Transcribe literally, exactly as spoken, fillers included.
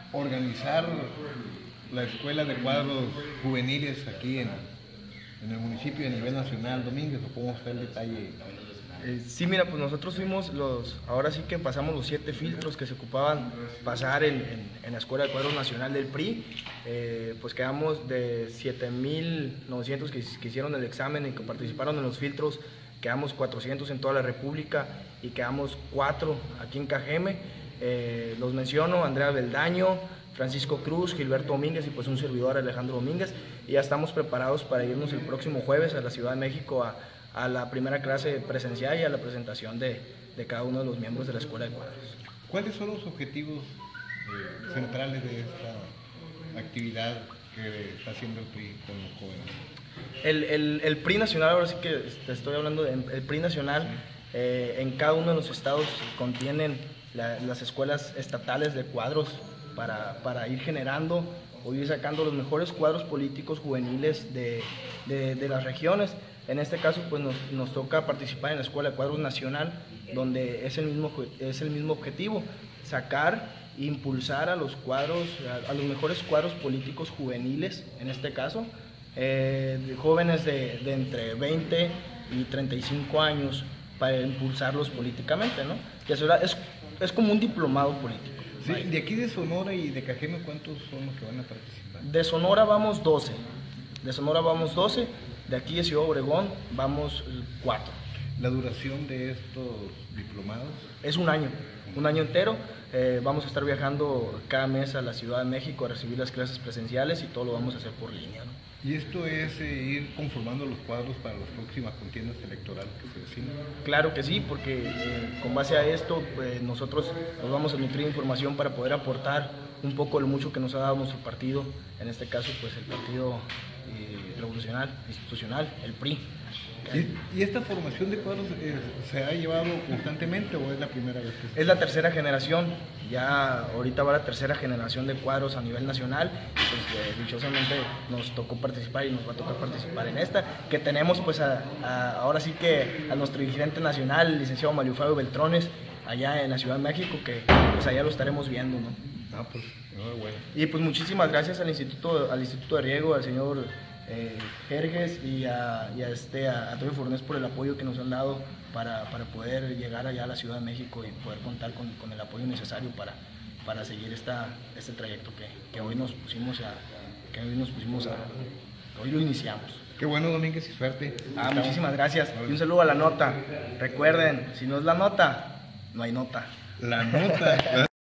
organizar la escuela de cuadros juveniles aquí en, en el municipio a nivel nacional, Domínguez, o cómo está el detalle? Eh, sí, mira, pues nosotros fuimos los, ahora sí que pasamos los siete filtros que se ocupaban pasar en, en, en la Escuela de Cuadros Nacional del P R I, eh, pues quedamos de siete mil novecientos que, que hicieron el examen y que participaron en los filtros, quedamos cuatrocientos en toda la República y quedamos cuatro aquí en Cajeme. Eh, los menciono: Andrea Beldaño, Francisco Cruz, Gilberto Domínguez y pues un servidor, Alejandro Domínguez, y ya estamos preparados para irnos el próximo jueves a la Ciudad de México a a la primera clase presencial y a la presentación de, de cada uno de los miembros de la Escuela de Cuadros. ¿Cuáles son los objetivos eh, centrales de esta actividad que está haciendo el P R I con los jóvenes? El, el, el P R I nacional, ahora sí que te estoy hablando del P R I nacional, eh, en cada uno de los estados contienen la, las escuelas estatales de cuadros para, para ir generando o ir sacando los mejores cuadros políticos juveniles de, de, de las regiones. En este caso, pues nos, nos toca participar en la Escuela de Cuadros Nacional, donde es el mismo, es el mismo objetivo: sacar, impulsar a los cuadros, a, a los mejores cuadros políticos juveniles, en este caso, eh, de jóvenes de, de entre veinte y treinta y cinco años, para impulsarlos políticamente, ¿no? Que eso es, es como un diplomado político. Sí, de aquí de Sonora y de Cajeme, ¿cuántos son los que van a participar? De Sonora vamos doce, de Sonora vamos doce, de aquí de Ciudad Obregón vamos cuatro. ¿La duración de estos diplomados? Es un año, un año entero. Eh, vamos a estar viajando cada mes a la Ciudad de México a recibir las clases presenciales y todo lo vamos a hacer por línea, ¿no? ¿Y esto es eh, ir conformando los cuadros para las próximas contiendas electorales que se avecinan? Claro que sí, porque eh, con base a esto pues, nosotros nos vamos a nutrir información para poder aportar un poco lo mucho que nos ha dado nuestro partido, en este caso pues el Partido eh, Revolucionario Institucional, el P R I. ¿Y, ¿Y esta formación de cuadros eh, se ha llevado constantemente o es la primera vez que se... Es la tercera generación, ya ahorita va la tercera generación de cuadros a nivel nacional, pues eh, dichosamente nos tocó participar y nos va a tocar participar en esta, que tenemos pues a, a, ahora sí que a nuestro dirigente nacional, el licenciado Mario Fabio Beltrones, allá en la Ciudad de México, que pues allá lo estaremos viendo, ¿no? Ah, pues, enhorabuena. Y pues muchísimas gracias al Instituto, al Instituto de Riego, al señor eh, Jerjes y, a, y a, este, a, a Antonio Fornés por el apoyo que nos han dado para, para poder llegar allá a la Ciudad de México y poder contar con, con el apoyo necesario para, para seguir esta, este trayecto que, que hoy nos pusimos a, que hoy nos pusimos a, hoy lo iniciamos. Qué bueno, Domínguez, y suerte. Ah, muchísimas gracias. Y un saludo a la nota. Recuerden, si no es la nota, no hay nota. La nota.